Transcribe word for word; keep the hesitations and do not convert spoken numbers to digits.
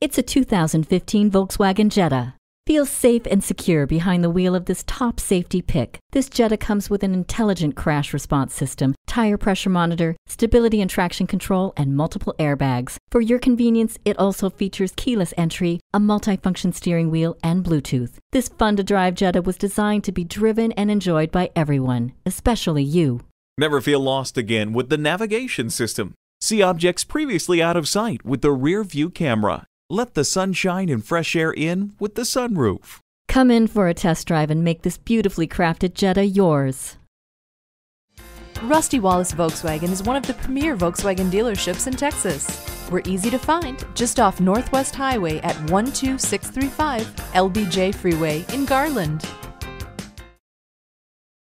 It's a two thousand fifteen Volkswagen Jetta. Feel safe and secure behind the wheel of this top safety pick. This Jetta comes with an intelligent crash response system, tire pressure monitor, stability and traction control, and multiple airbags. For your convenience, it also features keyless entry, a multifunction steering wheel, and Bluetooth. This fun-to-drive Jetta was designed to be driven and enjoyed by everyone, especially you. Never feel lost again with the navigation system. See objects previously out of sight with the rear view camera. Let the sunshine and fresh air in with the sunroof. Come in for a test drive and make this beautifully crafted Jetta yours. Rusty Wallis Volkswagen is one of the premier Volkswagen dealerships in Texas. We're easy to find just off Northwest Highway at one two six three five L B J Freeway in Garland.